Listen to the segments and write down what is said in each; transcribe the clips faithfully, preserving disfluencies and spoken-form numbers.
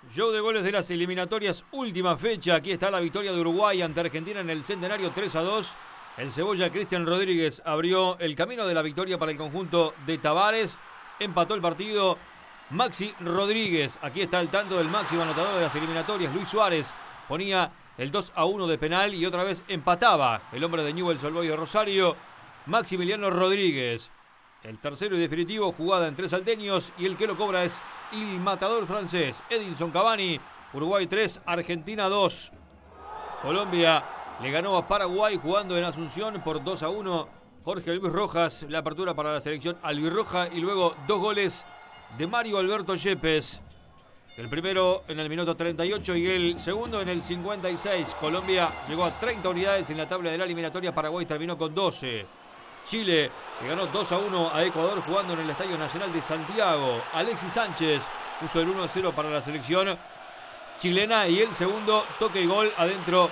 Show de goles de las eliminatorias, última fecha. Aquí está la victoria de Uruguay ante Argentina en el Centenario tres a dos. El cebolla Cristian Rodríguez abrió el camino de la victoria para el conjunto de Tavares. Empató el partido Maxi Rodríguez. Aquí está el tanto del máximo anotador de las eliminatorias, Luis Suárez. Ponía el dos a uno de penal y otra vez empataba el hombre de Newell's Old Boys de Rosario, Maximiliano Rodríguez. El tercero y definitivo, jugada en tres salteños, y el que lo cobra es el matador francés, Edinson Cavani. Uruguay tres, Argentina dos. Colombia le ganó a Paraguay jugando en Asunción por dos a uno. Jorge Luis Rojas, la apertura para la selección albirroja, y luego dos goles de Mario Alberto Yepes. El primero en el minuto treinta y ocho y el segundo en el cincuenta y seis. Colombia llegó a treinta unidades en la tabla de la eliminatoria. Paraguay terminó con doce. Chile le ganó dos a uno a Ecuador jugando en el Estadio Nacional de Santiago. Alexis Sánchez puso el uno a cero para la selección chilena y el segundo toque y gol adentro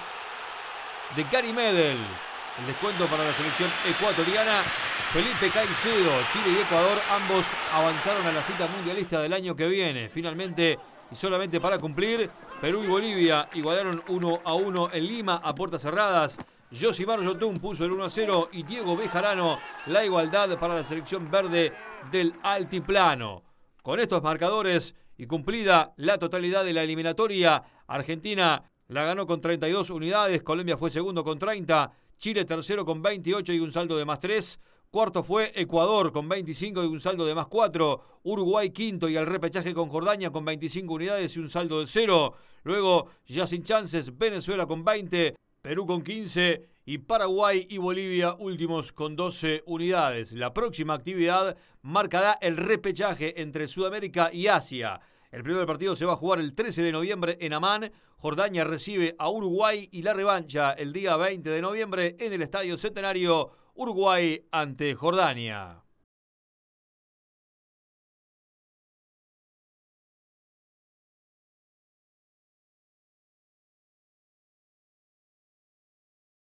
de Gary Medel. El descuento para la selección ecuatoriana. Felipe Caicedo. Chile y Ecuador ambos avanzaron a la cita mundialista del año que viene. Finalmente, y solamente para cumplir, Perú y Bolivia igualaron uno a uno en Lima a puertas cerradas. Josimar Yotun puso el uno a cero y Diego Bejarano la igualdad para la selección verde del altiplano. Con estos marcadores y cumplida la totalidad de la eliminatoria, Argentina la ganó con treinta y dos unidades, Colombia fue segundo con treinta, Chile tercero con veintiocho y un saldo de más tres, cuarto fue Ecuador con veinticinco y un saldo de más cuatro, Uruguay quinto y al repechaje con Jordania con veinticinco unidades y un saldo de cero, luego ya sin chances Venezuela con veinte, Perú con quince y Paraguay y Bolivia últimos con doce unidades. La próxima actividad marcará el repechaje entre Sudamérica y Asia. El primer partido se va a jugar el trece de noviembre en Amán. Jordania recibe a Uruguay y la revancha el día veinte de noviembre en el Estadio Centenario, Uruguay ante Jordania.